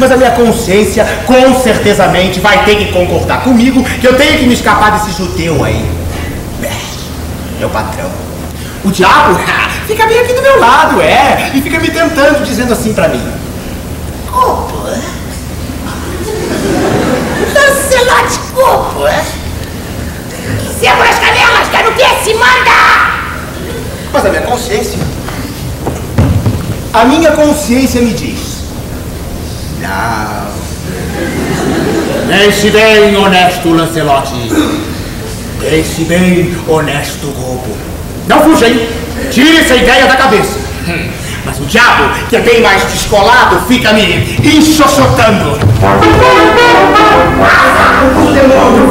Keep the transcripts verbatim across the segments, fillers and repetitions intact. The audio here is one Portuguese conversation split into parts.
Mas a minha consciência, com certezamente, vai ter que concordar comigo que eu tenho que me escapar desse judeu aí. Meu patrão. O diabo fica bem aqui do meu lado, é, e fica me tentando, dizendo assim pra mim: Copo, Lancelote Copo, quebra as canelas, quero que se manda! Mas a minha consciência, a minha consciência me diz: não. Pense bem, honesto Lancelote. Pense bem, honesto Copo. Não fuja, hein? Tire essa ideia da cabeça. Hum. Mas o diabo, que é bem mais descolado, fica me enxoxotando. Os demônios!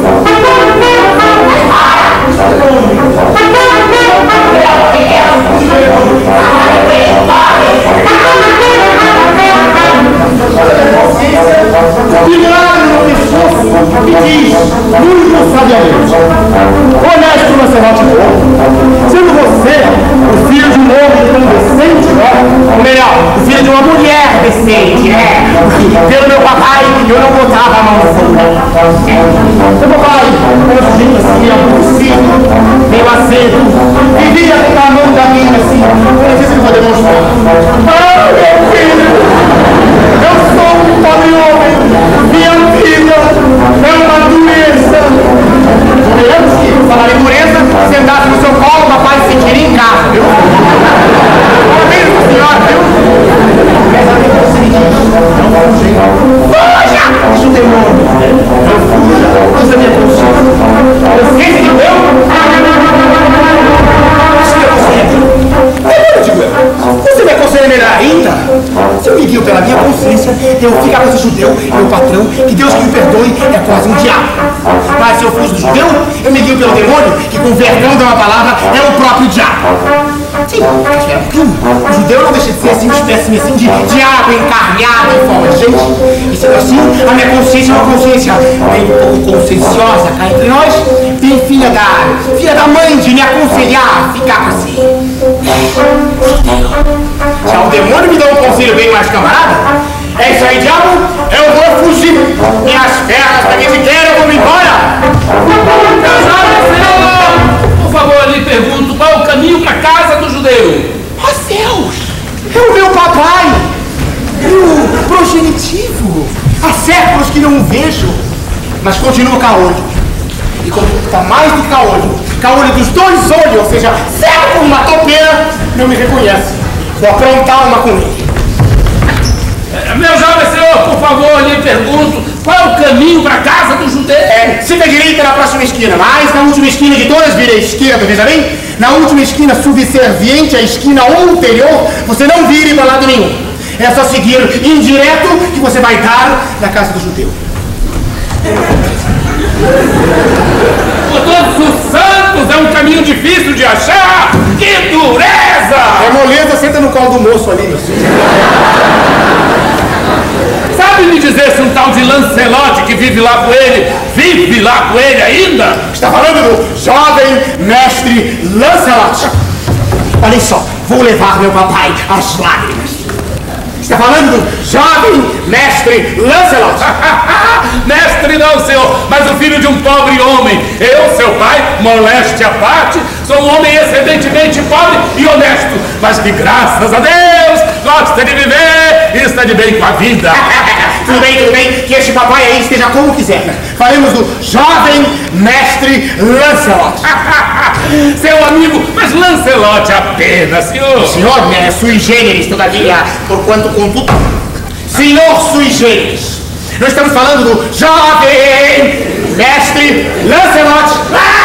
Milagre no pescoço e diz, muito sabiamente: honesto Lancelote Copo, sendo você o filho de um homem tão decente, ou melhor, o filho de uma mulher decente, é? Pelo meu papai, eu não botava a mão no fogo. Meu papai, eu assim, aborrecido, meio azedo, vivia com a mão da minha assim, eu não sei se eu vou demonstrar. Ah, meu filho, eu sou um pobre homem, minha filha é uma doença. Veremos que falar em dureza, sentasse no seu colo, papai se sentiria em casa, viu? Parabéns, senhora, viu? Mas a minha consciência não fuja! Fuja! Diz o demônio. Não fuja, usa a minha consciência. Consciência de Deus? Isso é consciência. Demônio, digo eu. Você me aconselha melhor ainda? Se eu me guio pela minha consciência, eu ficar com esse judeu, meu patrão, que Deus que me perdoe, é quase um diabo. Mas se eu fujo do judeu, eu me guio pelo demônio, que com verdão de uma palavra é o próprio diabo. Sim, mas espera um pouquinho. O judeu não deixa de ser assim, uma espécie assim, de diabo encarnado em forma de gente. E sendo assim, a minha consciência é uma consciência bem um pouco conscienciosa cá entre nós, bem filha da, filha da mãe de me aconselhar a ficar assim. Já o demônio me dá um conselho bem mais camarada. É isso aí, diabo, eu vou fugir. Minhas pernas pra quem se quer, eu vou me embora. Meu jovem senhor, por favor, lhe pergunto qual é o caminho para a casa do judeu. Ó céus, é o meu papai, meu progenitivo. Há séculos que não o vejo, mas continua caolho. E como está mais do que caolho, caolho dos dois olhos, ou seja, cego como uma topeira, não me reconhece. Vou aprontar uma com ele. Meu jovem senhor, por favor, lhe pergunto qual é o caminho para a casa do judeu. É, siga à direita na próxima esquina, mas na última esquina de todas vira à esquerda, veja bem? Na última esquina subserviente à esquina anterior, você não vire para lado nenhum. É só seguir indireto que você vai dar na casa do judeu. Por todos os santos, é um caminho difícil de achar. Que dureza! É moleza, senta no colo do moço ali, meu senhor. Sabe me dizer se um tal de Lancelote que vive lá com ele, vive lá com ele ainda? Está falando do jovem mestre Lancelote. Olhem só, vou levar meu papai às lágrimas. Está falando do jovem mestre Lancelote. Mestre não, senhor, mas o filho de um pobre homem. Eu, seu pai, modéstia à parte, sou um homem excelentemente pobre e honesto, mas que graças a Deus gosta de viver e está de bem com a vida. Tudo bem, tudo bem, que este papai aí esteja como quiser. Falemos do jovem mestre Lancelote. Seu amigo, mas Lancelote apenas, senhor. O senhor é sui generis, todavia, porquanto contudo. Senhor sui generis. Nós estamos falando do jovem mestre Lancelote.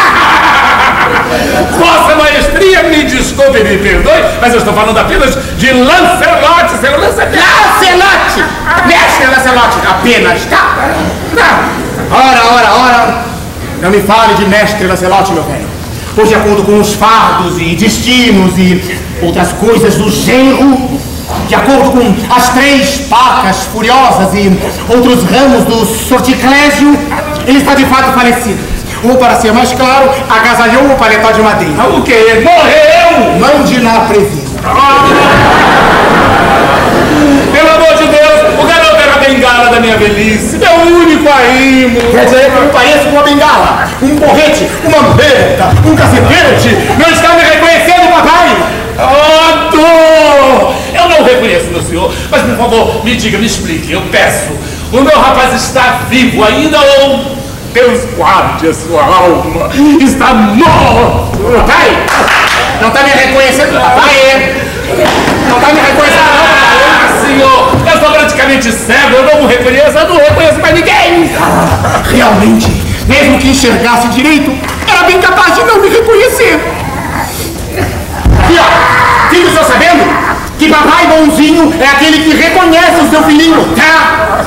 Vossa Maestria, me desculpe e me perdoe, mas eu estou falando apenas de Lancelote, seu Lancelote. Lancelote! Mestre Lancelote, apenas, tá? Não. Ora, ora, ora. Não me fale de mestre Lancelote, meu velho. Pois de acordo com os fardos e destinos e outras coisas do genro, de acordo com as três pacas furiosas e outros ramos do sorticlésio, ele está de fato falecido. Ou, para ser mais claro, agasalhou o paletó de madeira. Ah, o quê? Morreu! Não de lá previsto. Ah. Pelo amor de Deus, o garoto era bem gato. bengala da minha velhice, meu único arrimo. Quer dizer que eu pareço uma bengala, um porrete, uma meta, um cacetete. Não está me reconhecendo, papai? Otto! Eu não reconheço, meu senhor, mas por favor, me diga, me explique, eu peço. O meu rapaz está vivo ainda ou Deus guarde a sua alma? Está morto! Papai, não está me reconhecendo, papai? É? Não está me reconhecendo, não, papai? Ah, senhor, eu sou praticamente cego, eu não o reconheço, eu não reconheço mais ninguém! Ah, realmente, mesmo que enxergasse direito, era bem capaz de não me reconhecer. Aqui, ó, fica o senhor sabendo que papai bonzinho é aquele que reconhece o seu filhinho, tá?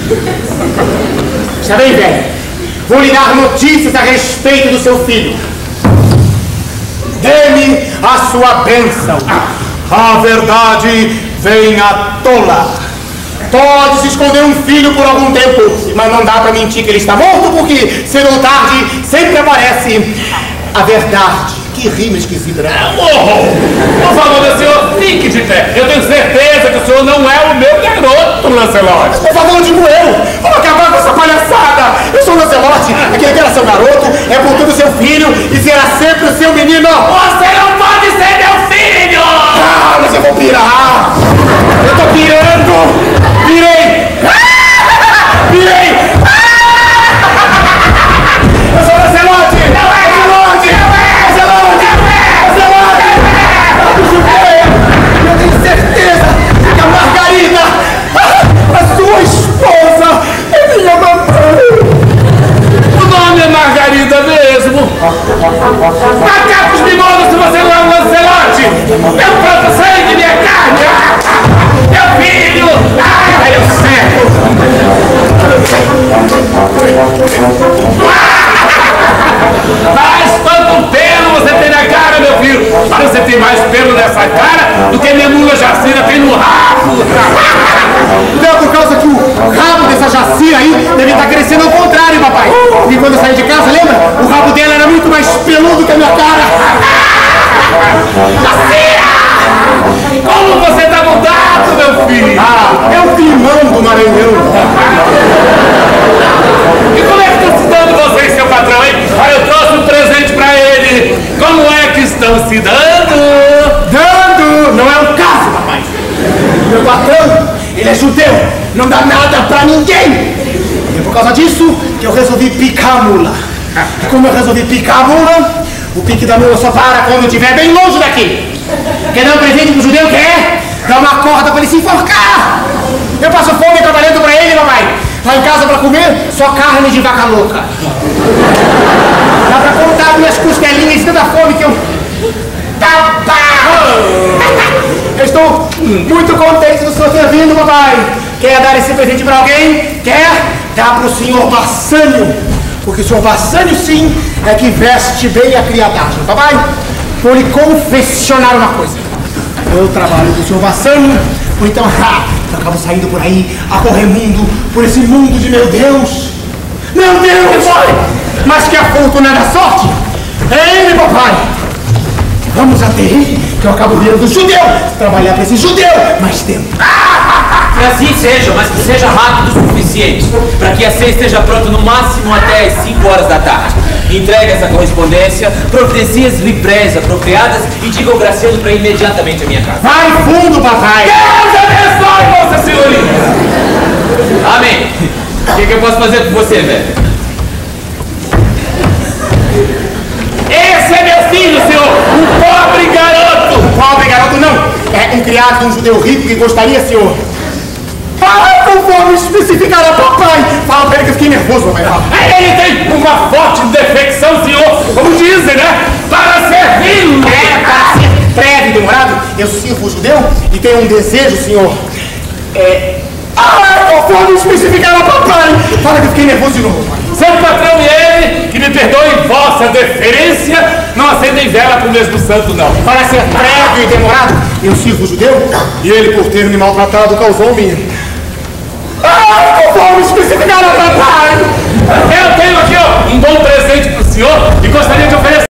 Está bem, velho? Vou lhe dar notícias a respeito do seu filho. Dê-me a sua bênção. A verdade vem à tola. Pode se esconder um filho por algum tempo, mas não dá pra mentir que ele está morto, porque cedo ou tarde sempre aparece a verdade. Que rima esquisita, né? Oh, por favor, meu senhor, fique de pé. Eu tenho certeza que o senhor não é o meu garoto, Lancelote. Por favor, digo eu. Vamos acabar com essa palhaçada. Eu sou o Lancelote, aquele que era seu garoto, é portanto seu filho e será sempre o seu menino. Você não pode ser meu filho! Ah, mas eu vou pirar. Eu tô pirando. Pirei. Pirei. Eu sou o Lancelote. Não é Lancelote. Não é. Eu tenho certeza que a Margarida, a sua esposa, é minha mamãe. O nome é Margarida mesmo. Macacos me mandam se você não é um Lancelote. Meu próprio sangue, minha carne. Meu filho. Ai, eu cego. Mas quanto pelo você tem na cara, meu filho? Para você ter mais pelo nessa cara do que minha mula Jacira tem no rabo. Não é por causa que o rabo dessa Jacira aí deve estar crescendo ao contrário, papai. E quando eu saí de casa, lembra? O rabo dela era muito mais peludo que a minha cara. Jacira! Como você tá mudado, meu filho? Ah, é o climão do Maranhão. E como é que estão se dando vocês, seu patrão, hein? Ah, eu trouxe um presente pra ele. Como é que estão se dando? Dando! Não é um caso, papai. Meu patrão, ele é judeu. Não dá nada pra ninguém. E é por causa disso que eu resolvi picar a mula. E como eu resolvi picar a mula, o pique da mula só para quando eu estiver bem longe daqui. Quer dar um presente pro judeu? Quer? Dá uma corda pra ele se enforcar. Eu passo fome trabalhando pra ele, papai. Lá em casa pra comer, só carne de vaca louca. Dá pra contar minhas costelinhas de tanta fome que eu... Eu estou muito contente do senhor ter vindo, papai. Quer dar esse presente pra alguém? Quer? Dá pro senhor Bassânio. Porque o senhor Bassânio, sim, é que veste bem a criadagem. Papai, vou lhe confessionar uma coisa. Eu trabalho com o senhor Bassânio, ou então, ha, eu acabo saindo por aí, a correr mundo, por esse mundo de meu Deus. Meu Deus! Mas que a fortuna da sorte é ele, papai. Vamos até ele, que eu acabo virando judeu. Trabalhar para esse judeu mais tempo. Que assim seja, mas que seja rápido o suficiente para que a ceia esteja pronta no máximo até as cinco horas da tarde. Entregue essa correspondência, providencie as livrés apropriadas e diga ao Graciano para ir imediatamente à minha casa. Vai fundo, papai. Deus abençoe, Vossa Senhoria. Amém. O que, que eu posso fazer por você, velho? Esse é meu filho, senhor, um pobre garoto. Pobre garoto não, é um criado de um judeu rico que gostaria, senhor. Ai, conforme especificar a papai. Fala pra ele que eu fiquei nervoso, papai. Ele tem uma forte defecção, senhor, como dizem, né? Para servir. É, para ser breve e demorado, eu sirvo o judeu e tenho um desejo, senhor. É... Ai, conforme especificar a papai. Fala que eu fiquei nervoso de novo, papai. Seu patrão e ele, que me perdoem vossa deferência, não acendem vela pro mesmo santo, não. Para ser breve e demorado, eu sirvo o judeu e ele, por ter me maltratado, causou-me... Ai, conforme especificar a papai. Eu tenho aqui, ó, um bom presente pro senhor e gostaria de oferecer.